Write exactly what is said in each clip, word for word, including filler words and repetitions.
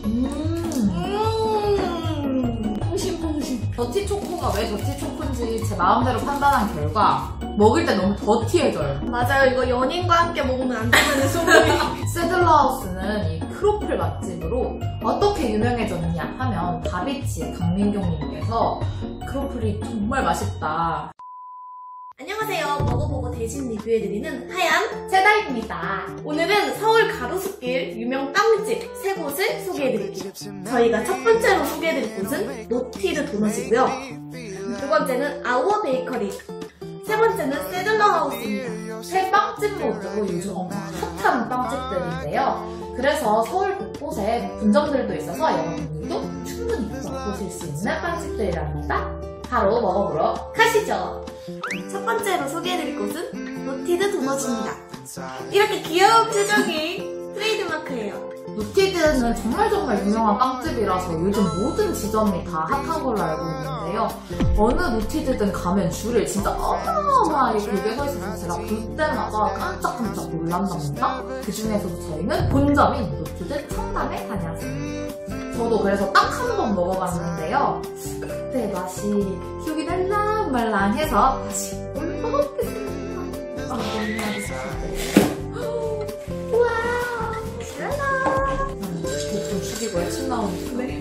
음. 퐁신퐁신. 더티 초코가 왜 더티 초코인지 제 마음대로 판단한 결과 먹을 때 너무 더티해져요. 맞아요. 이거 연인과 함께 먹으면 안 되는 소금이. 세들러하우스는 이 크로플 맛집으로 어떻게 유명해졌냐 하면 다비치 강민경님께서 크로플이 정말 맛있다. 안녕하세요. 먹어보고 대신 리뷰해드리는 하얀 세다입니다. 오늘은 서울 가로수길 유명 빵집 세 곳을 소개해드릴게요. 저희가 첫 번째로 소개해드릴 곳은 노티드 도넛이고요. 두 번째는 아워 베이커리, 세 번째는 세들러하우스입니다. 새 빵집 모두 요즘 엄청 핫한 빵집들인데요. 그래서 서울 곳곳에 분점들도 있어서 여러분들도 충분히 먹보실 수 있는 빵집들이랍니다. 바로 먹어보러 가시죠. 첫 번째로 소개해드릴 곳은 노티드 도넛입니다. 이렇게 귀여운 표정이 트레이드마크예요. 노티드는 정말 정말 유명한 빵집이라서 요즘 모든 지점이 다 핫한 걸로 알고 있는데요. 어느 노티드든 가면 줄을 진짜 어마어마하게 길게 서 있어서 제가 볼 때마다 깜짝깜짝 놀란답니다. 그 중에서도 저희는 본점인 노티드 청담에 다녀왔습니다. 저도 그래서 딱 한 번 먹어봤는데요. 그때 맛이 기억이 날랑말랑해서 다시 먹어보겠습니다. 아, 너무 맛있어요. 우와, 랄라. 좀 죽이고 침 나오니까. 네.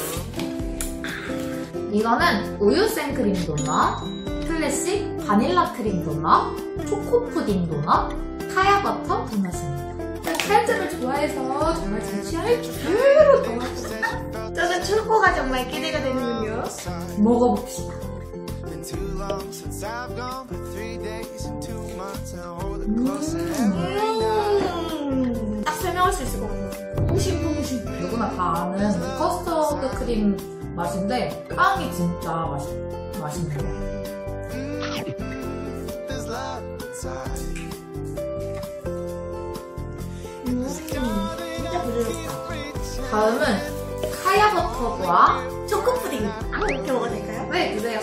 이거는 우유 생크림 도넛, 클래식 바닐라 크림 도넛, 초코 푸딩 도넛, 카야 버터 도넛입니다. 칼집을 좋아해서 정말 제 취향을 그대로 담았어요. 저는 초코가 정말 기대가 되는군요. 먹어봅시다. 음, 딱 설명할 수 있을 것 같아요. 퐁신퐁신. 누구나 다 아는 그 커스터드 크림 맛인데 빵이 진짜 맛있, 맛있네요. 음, 진짜 부드럽다. 다음은 카야 버터와 초코 푸딩. 아, 이렇게 먹어도 될까요? 네, 드세요.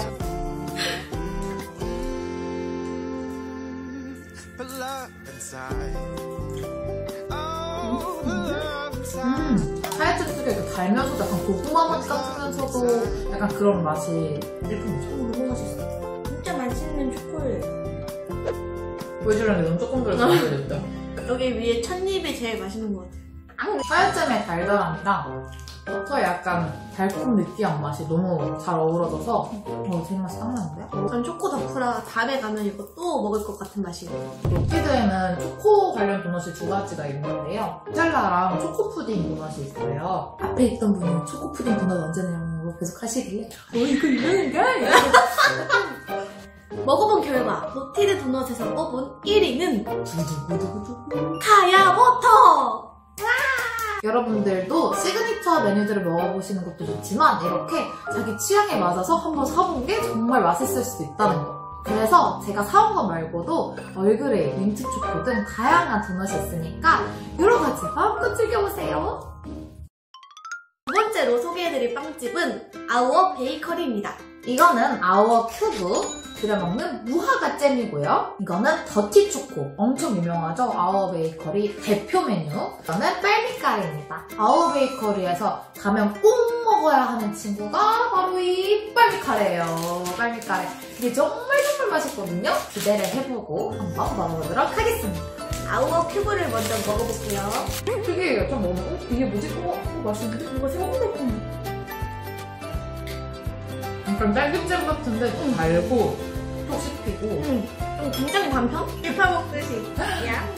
음, 하얗게 속에 달면서도 약간 고구마 맛 같으면서도 약간 그런 맛이 일품이죠. 너무 맛있어. 진짜 맛있는 초코예요. 보여주려는데 너무 조금 들어있어야 됐죠. 여기 위에 첫입이 제일 맛있는 것 같아요. 하얀잼의 달달함이랑 버터의 약간 달콤 느끼한 맛이 너무 잘 어우러져서 어, 제 입맛이 딱 나는데요? 전 초코 덕후라 다음에 가면 이거 또 먹을 것 같은 맛이에요. 노티드에는 초코 관련 도넛이 두 가지가 있는데요. 누텔라랑 초코 푸딩 도넛이 있어요. 앞에 있던 분이 초코 푸딩 도넛 언제 내냐고 계속 하시길래 어 이거 이러는가? 먹어본 결과 노티드 도넛에서 뽑은 일 위는 두두두두두. 카야 버터! 여러분들도 시그니처 메뉴들을 먹어보시는 것도 좋지만 이렇게 자기 취향에 맞아서 한번 사본 게 정말 맛있을 수도 있다는 거. 그래서 제가 사온 거 말고도 얼그레이, 민트 초코 등 다양한 도넛이 있으니까 여러 가지 마음껏 즐겨보세요. 두 번째로 소개해드릴 빵집은 아워 베이커리입니다. 이거는 아워 큐브 들여먹는 무화과 잼이고요. 이거는 더티 초코, 엄청 유명하죠. 아워 베이커리 대표 메뉴. 이거는 빨미카레입니다. 아워 베이커리에서 가면 꼭 먹어야 하는 친구가 바로 이 빨미카레예요. 빨미카레. 이게 정말 정말 맛있거든요. 기대를 해보고 한번 먹어보도록 하겠습니다. 아워 큐브를 먼저 먹어볼게요. 특이해요. 좀 먹어. 어? 이게 뭐지? 어? 어 맛있는데? 이거 생각보다 약간 딸기잼 같은데 좀 달고 톡 씹히고 음, 좀 굉장히 단편? 일파 먹듯이. 야.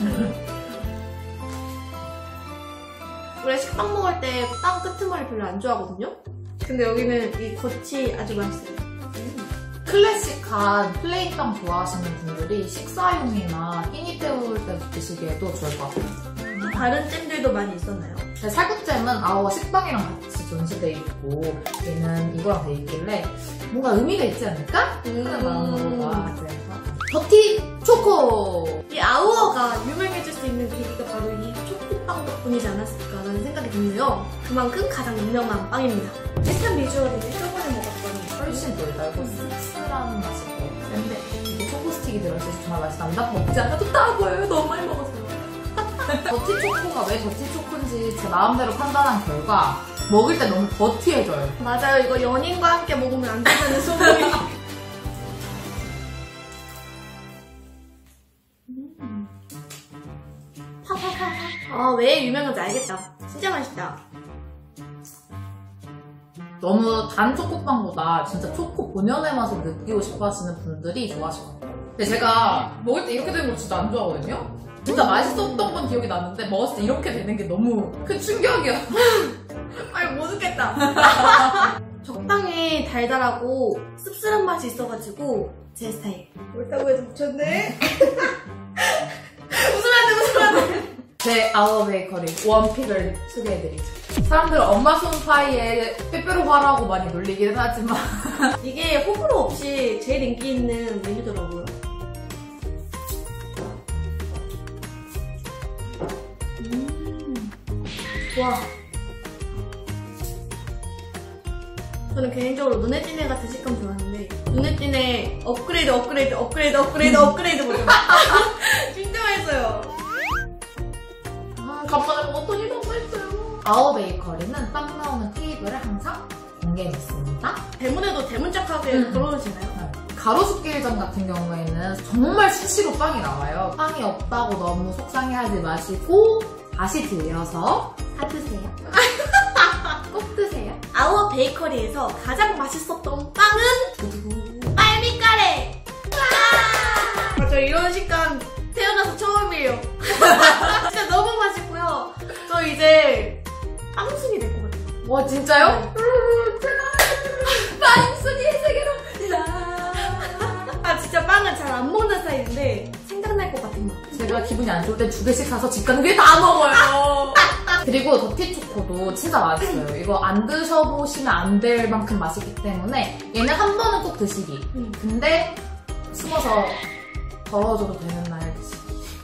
원래 식빵 먹을 때 빵 끄트머리 별로 안 좋아하거든요? 근데 여기는 이 겉이 아주 맛있어요. 음. 클래식한 플레인빵 좋아하시는 분들이 식사용이나 끼니 때울 때 드시기에도 좋을 것 같아요. 다른 잼들도 많이 있었나요? 살구잼은 아워 식빵이랑 같이 전시돼 있고 얘는 이거랑 돼 있길래 뭔가 의미가 있지 않을까? 하는 마음으로 그래서 더티 초코! 이 아우어가 유명해질 수 있는 계기가 바로 이 초코빵 덕분이지 않았을까라는 생각이 드는데요. 그만큼 가장 유명한 빵입니다. 비슷한 비주얼인데 저번에 먹었던 훨씬 더 달고 씁쓸한 맛이 있는데 이게 초코 스틱이 들어있어서 정말 맛이 납니다. 먹지 않아도 따 보여요. 너무 많이 먹었어요. 더티초코가 왜 더티초코인지 제 마음대로 판단한 결과 먹을 때 너무 더티해져요. 맞아요. 이거 연인과 함께 먹으면 안 되는 소금이. 음. 파파파파. 아, 왜 유명한지 알겠다. 진짜 맛있다. 너무 단 초코빵보다 진짜 초코 본연의 맛을 느끼고 싶어 하시는 분들이 좋아하실 것 같아요. 근데 제가 먹을 때 이렇게 되는 거 진짜 안 좋아하거든요? 진짜 맛있었던 건 기억이 나는데 먹었을 때 이렇게 되는 게 너무 큰 충격이야. 아니, 못 웃겠다. 적당히 달달하고 씁쓸한 맛이 있어가지고 제 스타일. 옳다고 해서 붙였네. 웃으면 안 돼, 웃으면 안 돼. 제 아워 베이커리 원픽을 소개해드리죠. 사람들은 엄마 손 파이에 빼빼로바라고 많이 놀리긴 하지만 이게 호불호 없이 제일 인기 있는 메뉴더라고요. 음. 와. 저는 개인적으로 눈에 띄네 같은 식감 좋아하는데 눈에 띄네 업그레이드 업그레이드 업그레이드 업그레이드 업그레이드 버전. 진짜 맛있어요. 아, 간만에 먹었더니 너무 맛있어요. 아워 베이커리는 빵 나오는 테이블을 항상 공개해놓습니다. 대문에도 대문짝하게 음. 걸어놓으시나요? 가로수길점 같은 경우에는 정말 수시로 빵이 나와요. 빵이 없다고 너무 속상해하지 마시고 다시 들려서 사드세요. 꼭 드세요. 아워 베이커리에서 가장 맛있었던 빵은 빨미카레! 와! 저 이런 식감 태어나서 처음이에요. 진짜 너무 맛있고요. 저 이제 빵순이 될 것 같아요. 와 진짜요? 빵순이의 세계로 아 진짜 빵은 잘 안 먹는 스타일인데 생각날 것 같은 맛. 제가 기분이 안 좋을 때 두 개씩 사서 집 가는 게 다 먹어요. 그리고 더티초코도 진짜 맛있어요. 이거 안 드셔보시면 안 될 만큼 맛있기 때문에 얘는 한 번은 꼭 드시기. 음. 근데 숨어서 더러워져도 되는 날 드시기.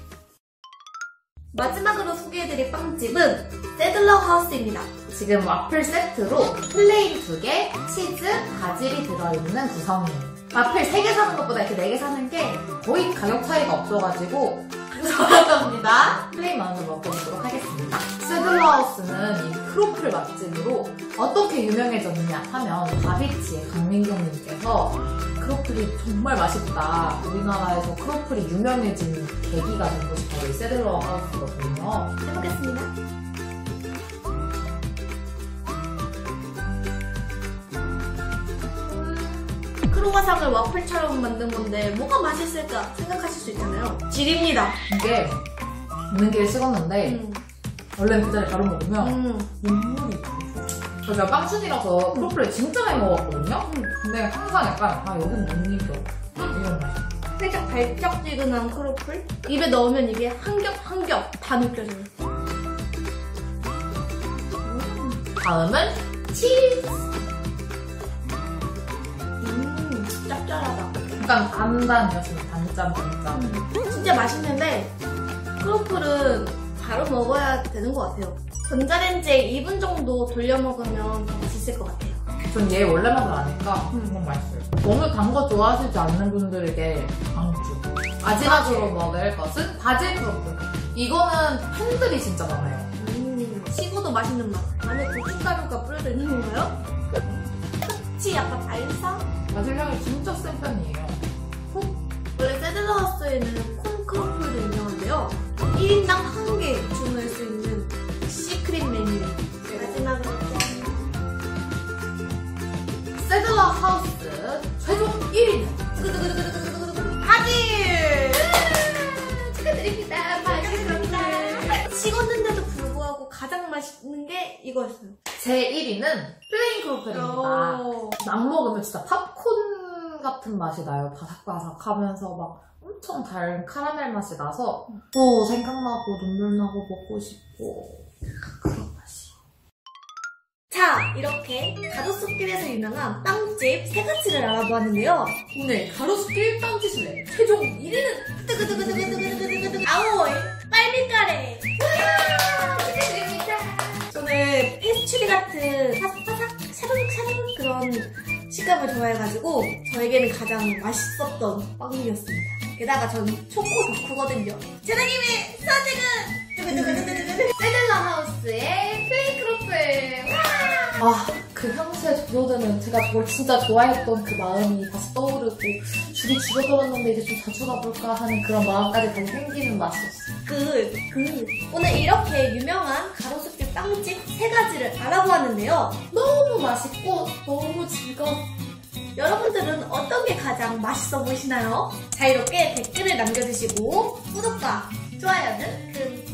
마지막으로 소개해드릴 빵집은 세들러 하우스입니다. 지금 와플 세트로 플레인 두 개, 치즈, 바질이 들어있는 구성이에요. 와플 세 개 사는 것보다 이렇게 네 개 사는 게 거의 가격 차이가 없어가지고 좋았답니다. 플레인 먼저 먹어보도록 하겠습니다. 세들러하우스는 이 크로플 맛집으로 어떻게 유명해졌느냐 하면 다비치의 강민경님께서 크로플이 정말 맛있다. 우리나라에서 크로플이 유명해진 계기가 된 것이 바로 이 세들러하우스거든요. 해보겠습니다. 크로와상을 와플처럼 만든 건데 뭐가 맛있을까 생각하실 수 있잖아요. 질입니다. 이게 있는 길에 식었는데 음. 원래는 그 자리에 바로 먹으면 음. 눈물이 나. 제가 빵순이라서 크로플을 진짜 많이 먹었거든요? 음. 근데 항상 약간 아 여긴 못 이겨 이런 맛. 살짝 달짝지근한 크로플? 입에 넣으면 이게 한 겹 한 겹 다 느껴져요. 음. 다음은 치즈. 음, 짭짤하다. 약간 단단이었어요. 단짠 단짠. 음. 진짜 맛있는데 크로플은 바로 먹어야 되는 것 같아요. 전자레인지에 이 분 정도 돌려 먹으면 더 맛있을 것 같아요. 전 얘 원래 맛을 아니까 음. 너무 맛있어요. 너무 단 거 좋아하시지 않는 분들에게 강추. 마지막으로 먹을 것은 바질 크로플. 이거는 팬들이 진짜 많아요. 음, 식어도 맛있는 맛. 안에 고춧가루가 뿌려져 있는 건가요? 혹시 약간 발사? 바질 향이 진짜 센 편이에요. 원래 세들러하우스에는 콘 크로플도 유명한데요. 일 인당 한 개 주문할 수 있는 시크릿 메뉴. 마지막으로 세들러하우스 최종 일 위는 바질! 축하드립니다. 바질입니다. 식었는데도 불구하고 가장 맛있는 게 이거였어요. 제 일 위는 플레인 크로플입니다. 오. 막 먹으면 진짜 팝콘 같은 맛이 나요. 바삭바삭하면서 막 엄청 달 카라멜 맛이 나서 또 생각나고 눈물 나고 먹고 싶고 그런 맛이. 자, 이렇게 가로수길에서 유명한 빵집 세 가지를 알아보았는데요. 오늘 가로수길 빵지술래 최종 일 위는 두구두구두구두구두구두구두구 아오이 빨미카레. 저는 페스츄리 같은 사삭사삭 샤르륵샤르륵 그런 식감을 좋아해가지고 저에게는 가장 맛있었던 빵이었습니다. 게다가 저는 초코 덕후거든요. 제나님의 선택은 세델라 하우스의 페이크 로플. 아, 그 향수에 젖어드는 제가 저걸 진짜 좋아했던 그 마음이 다시 떠오르고 줄이 줄어들었는데 이제 좀 자주 가볼까 하는 그런 마음까지 다시 생기는 맛이었어요. 굿, 굿. 오늘 이렇게 유명한 가로수길 빵집 세 가지를 알아보았는데요. 너무 맛있고 너무 즐거웠어요. 여러분들은 어떤 게 가장 맛있어 보이시나요? 자유롭게 댓글을 남겨주시고 구독과 좋아요는 큰